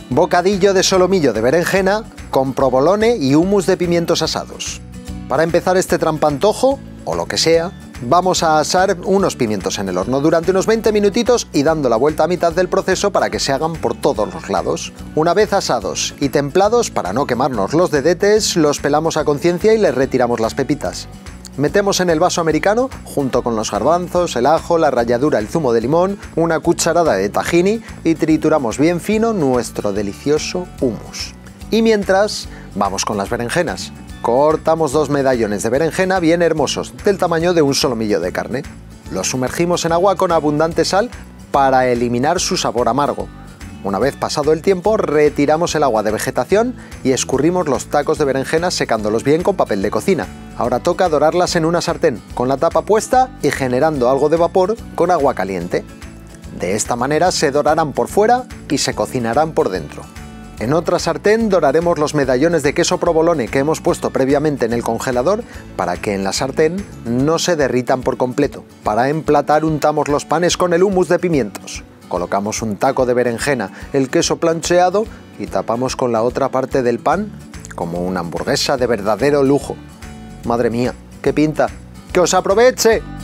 Bocadillo de solomillo de berenjena con provolone y humus de pimientos asados. Para empezar este trampantojo, o lo que sea, vamos a asar unos pimientos en el horno durante unos 20 minutitos y dando la vuelta a mitad del proceso para que se hagan por todos los lados. Una vez asados y templados, para no quemarnos los dedetes, los pelamos a conciencia y les retiramos las pepitas. Metemos en el vaso americano, junto con los garbanzos, el ajo, la ralladura, el zumo de limón, una cucharada de tahini y trituramos bien fino nuestro delicioso hummus. Y mientras, vamos con las berenjenas. Cortamos 2 medallones de berenjena bien hermosos, del tamaño de un solomillo de carne. Los sumergimos en agua con abundante sal para eliminar su sabor amargo. Una vez pasado el tiempo, retiramos el agua de vegetación y escurrimos los tacos de berenjenas secándolos bien con papel de cocina. Ahora toca dorarlas en una sartén, con la tapa puesta y generando algo de vapor con agua caliente. De esta manera se dorarán por fuera y se cocinarán por dentro. En otra sartén doraremos los medallones de queso provolone que hemos puesto previamente en el congelador para que en la sartén no se derritan por completo. Para emplatar untamos los panes con el hummus de pimientos. Colocamos un taco de berenjena, el queso plancheado y tapamos con la otra parte del pan como una hamburguesa de verdadero lujo. Madre mía, qué pinta. ¡Que os aproveche!